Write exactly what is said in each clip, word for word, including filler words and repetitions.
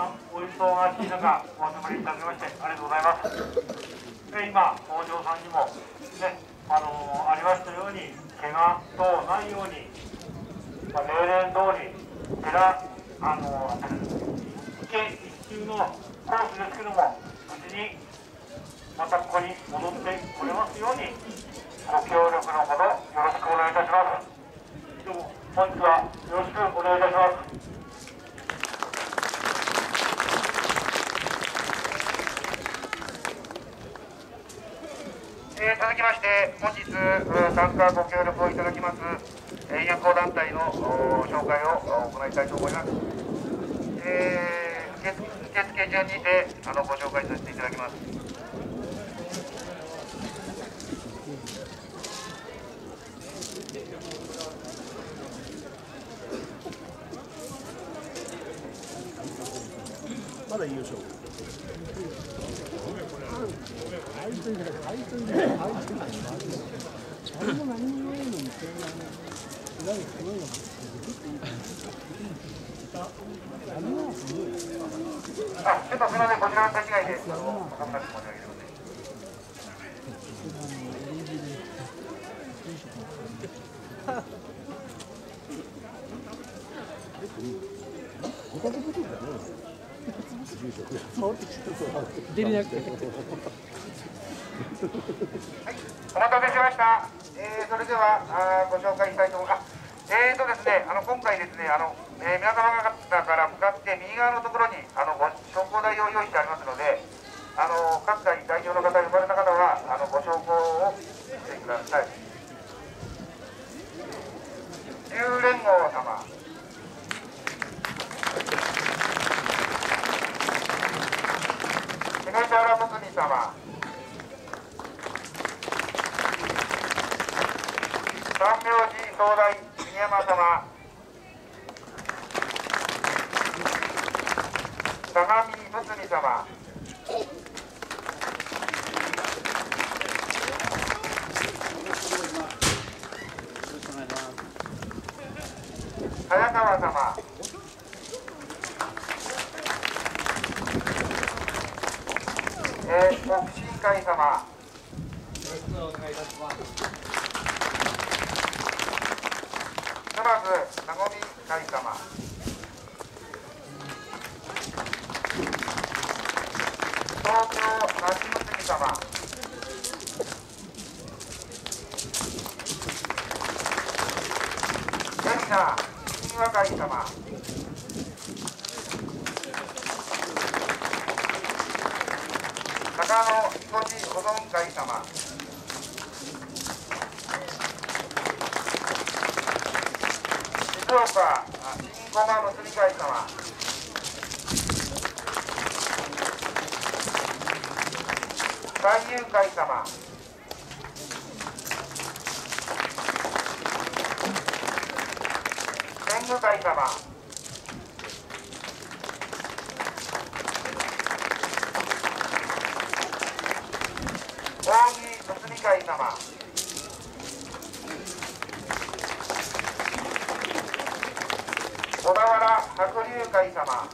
なお忙しい中お集まりいただきましてありがとうございます。で今北条さんにもねあのー、ありましたように怪我等ないように、まあ、例年通り寺あのー、一見一周のコースですけども無事にまたここに戻ってこれますようにご協力のほどよろしくお願いいたします。どうも本日はよろしくお願いいたします。えー、続きまして本日参加ご協力をいただきます、えー、友好団体の紹介を行いたいと思います。えー、受付順にてあのご紹介させていただきます。 まだいいでしょう。開いてるから開いてるから開いてるから誰も何もないのにそれがね裏にすごいのがあ、ちょっとすみません、こちらの立ち違いであのお話申し上げてください。 出れなくて。はい、 お待たせしました。えー、それではあご紹介したいと思います。えーとですね、あの今回ですね、あの、えー、皆様方から向かって右側のところにあのご昇降台を用意してありますので、あの各隊代表の方、呼ばれた方はあのご昇降をしてください。自由連合様。東原睦巳様、三明寺総大杉山様、相模睦巳様、早川様、えー、北進会様、よろしくお願いいたします。沼津和み会様、東京那智睦巳様、海老名新和会様、中野彦地保存会様、静岡新駒結び会様、海遊会様、天狗会様、扇結び会様、小田原白龍会様、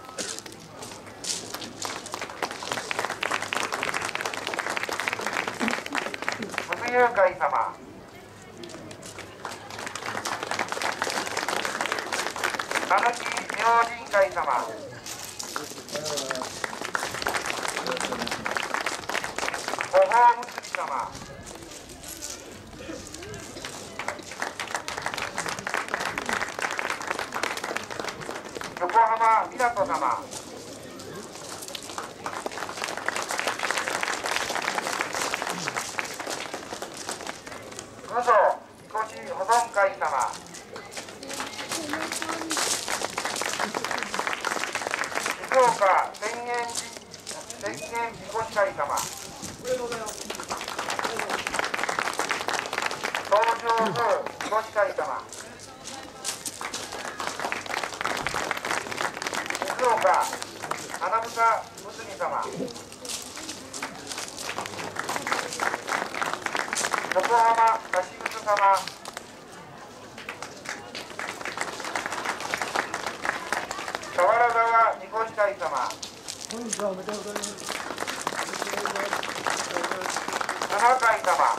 木遊会様、たぬき明神会様、五宝結び様、横浜港様、武蔵彦地保存会様、静岡浅間寺浅間みこし会様、東上宮みこし会様、静岡花房睦巳様、横浜貸靴様、河原沢みこし会様、 おめでとうございます。 ななかいさま。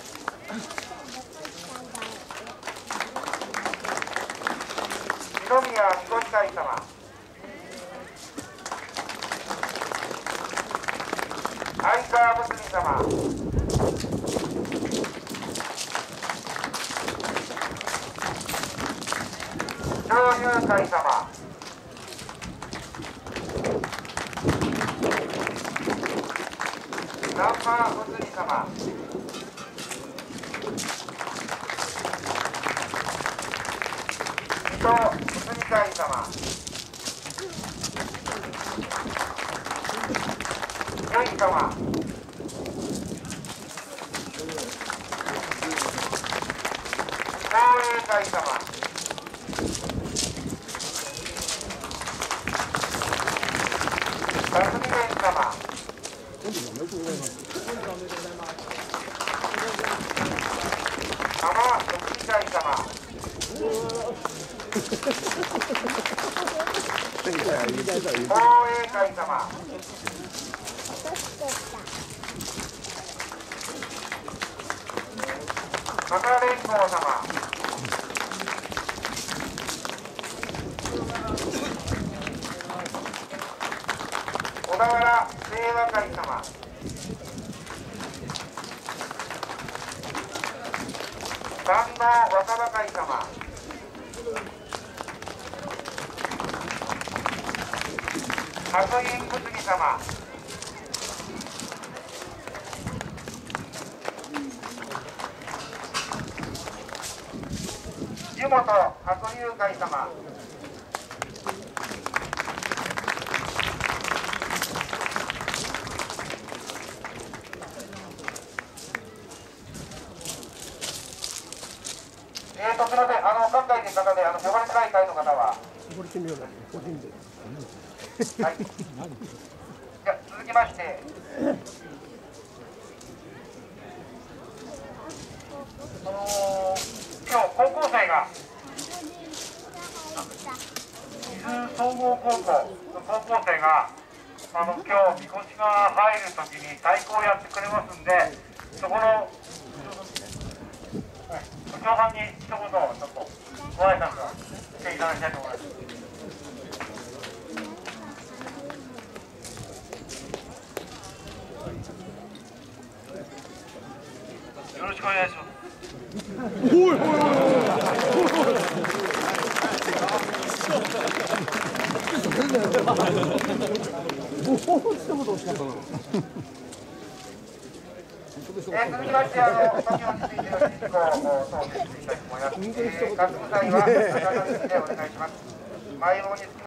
二宮みこし会様。相川むすみ様。上流会様。南波むすみ様。水戸むすみ会様。よい様。東映会様。辰巳蓮様。浜六二会様。防衛会様。マカ連合様。小田原清和会様。山王若葉会様。白銀むすび様。湯本白龍会様。えーと、すみません、あの各会の方で、あの呼ばれてない会の方は。 これてみようだね、個人で。 はい。じゃあ、続きまして。あのー、今日高校生が。伊豆総合高校の高校生が。あの、今日みこしが入るときに太鼓をやってくれますんで。そこの。部長さんに一言ちょっとご挨拶していただきたいと思います。よろしくお願いします。おいおいおいえ続きまして、あの、時をついての事項を答弁していきたいと思います。えー、各部会は、中田でお願いします。前棒に